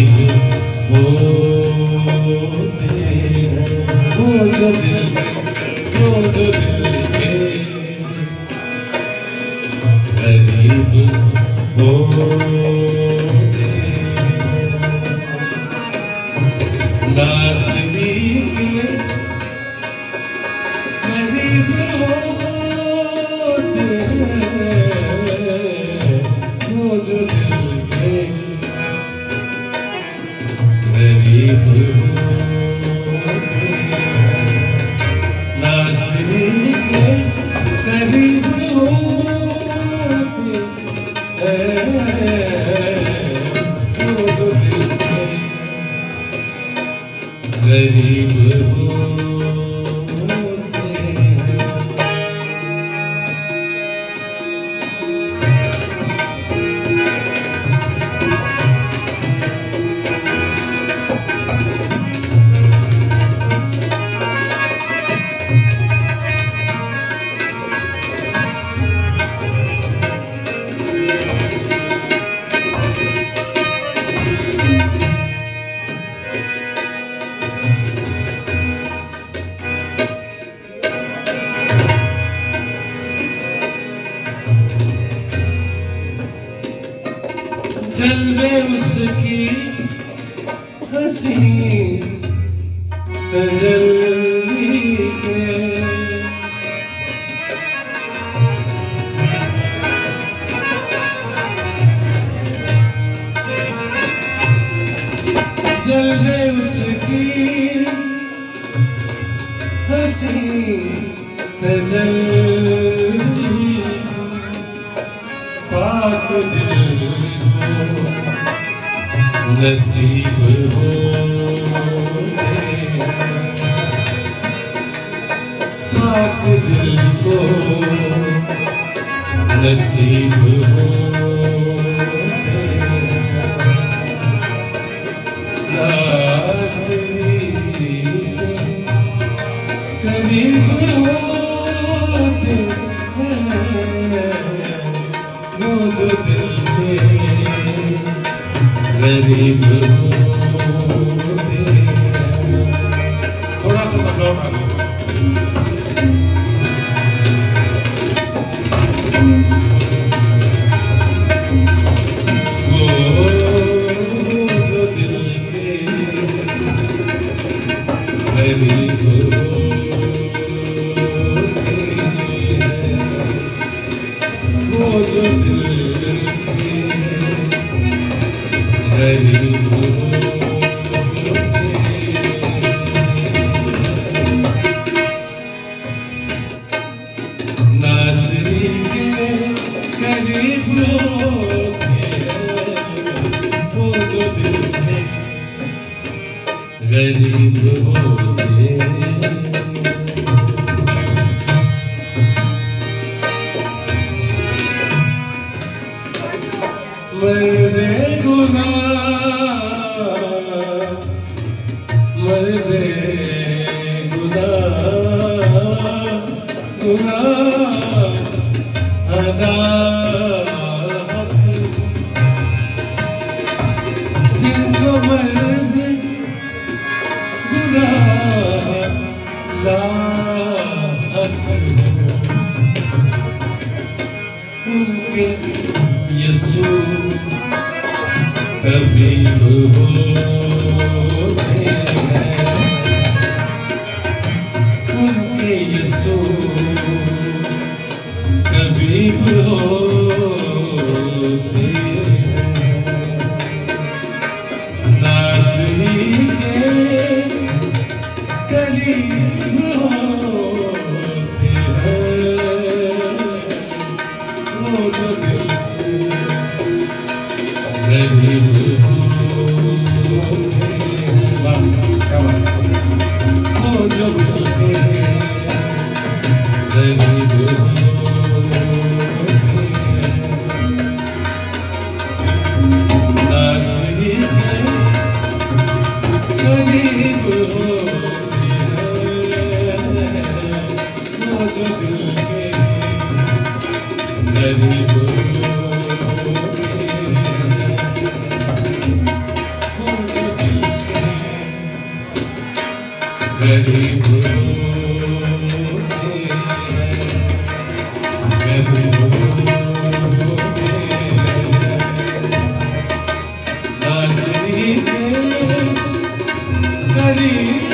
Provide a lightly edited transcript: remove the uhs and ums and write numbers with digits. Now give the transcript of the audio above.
होते हैं, वो जो दिल के करीब होते हैं, नाज़नी के करीब होते हैं, वो जो दिल के करीब होते हैं, नाज़नी के करीब होते हैं, वो जो दिल के करीब होते हैं। जलवे उसकी हंसी तजल्ली के, जलवे उसकी हंसी तजल्ली, पाक दिल नसीब होते हैं, पाक दिल को नसीब होते हैं, नाज़नी के करीब होते हैं, वो जो दिल के करीब होते हैं। थोड़ा सा तबला उठा दो। वो जो दिल के करीब होते हैं, वो जो दिल के करीब होते हैं, नाज़नी के करीब होते हैं, वो जो दिल में करीब होते हैं। मर्ज़े मर्ज़े गुनाह अदा, जिनको मर्ज़े गुनाह लाहक़ उनके यीशु तबीब होते हैं, उनके यीशु तबीब होते हैं, नाज़नी के करीब होते हैं, वो जो दिल करीब होते हैं। करीब नाज़रीन करीब